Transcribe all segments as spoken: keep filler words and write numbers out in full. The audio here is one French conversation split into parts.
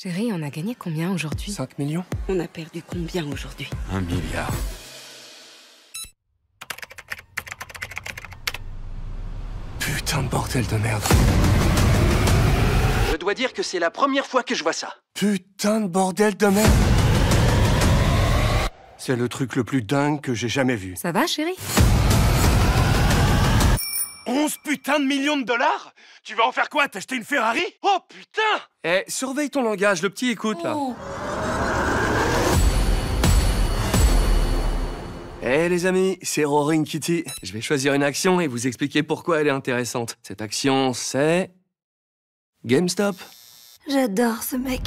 Chérie, on a gagné combien aujourd'hui? cinq millions? On a perdu combien aujourd'hui? Un milliard. Putain de bordel de merde. Je dois dire que c'est la première fois que je vois ça. Putain de bordel de merde. C'est le truc le plus dingue que j'ai jamais vu. Ça va, chérie? onze putains de millions de dollars? Tu vas en faire quoi? T'acheter une Ferrari? Oh putain! Eh, surveille ton langage, le petit écoute là. Oh. Eh les amis, c'est Roaring Kitty. Je vais choisir une action et vous expliquer pourquoi elle est intéressante. Cette action, c'est... GameStop. J'adore ce mec.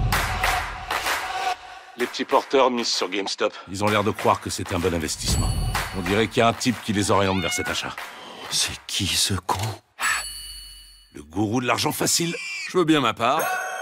Les petits porteurs misent sur GameStop. Ils ont l'air de croire que c'est un bon investissement. On dirait qu'il y a un type qui les oriente vers cet achat. C'est qui ce con? Le gourou de l'argent facile. Je veux bien ma part.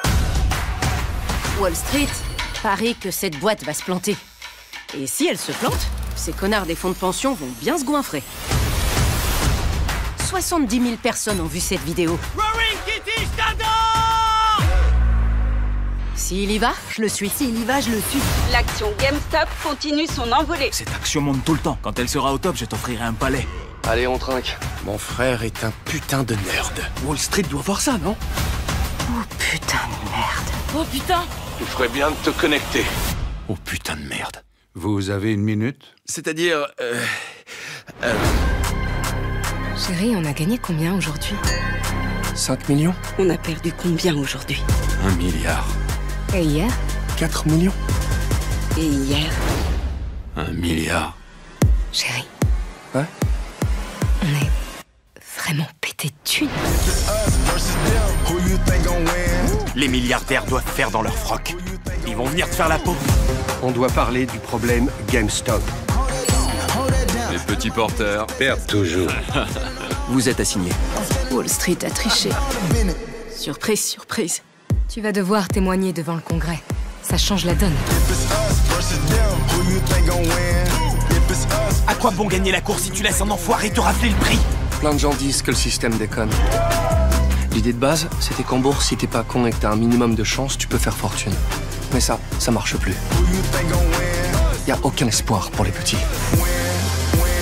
Wall Street parie que cette boîte va se planter. Et si elle se plante, ces connards des fonds de pension vont bien se goinfrer. soixante-dix mille personnes ont vu cette vidéo. Roaring Kitty, je t'adore! S'il y va, je le suis. S'il y va, je le suis. L'action GameStop continue son envolée. Cette action monte tout le temps. Quand elle sera au top, je t'offrirai un palais. Allez, on trinque. Mon frère est un putain de nerd. Wall Street doit voir ça, non? Oh putain de merde. Oh putain! Tu ferais bien de te connecter. Oh putain de merde. Vous avez une minute? C'est-à-dire... Euh, euh, Chérie, on a gagné combien aujourd'hui? cinq millions? On a perdu combien aujourd'hui? Un milliard. Et hier? quatre millions? Et hier? Un milliard. Chérie. Ouais? On est vraiment pété de thunes. Les milliardaires doivent faire dans leur froc. Ils vont venir te faire la peau. On doit parler du problème GameStop. Les petits porteurs perdent toujours. Vous êtes assigné. Wall Street a triché. Surprise, surprise. Tu vas devoir témoigner devant le Congrès. Ça change la donne. À quoi bon gagner la course si tu laisses un enfoiré te rafler le prix? Plein de gens disent que le système déconne. L'idée de base, c'était qu'en bourse, si t'es pas con et que t'as un minimum de chance, tu peux faire fortune. Mais ça, ça marche plus. Y a aucun espoir pour les petits.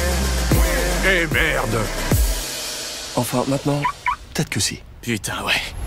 Eh merde! Enfin, maintenant, peut-être que si. Putain, ouais.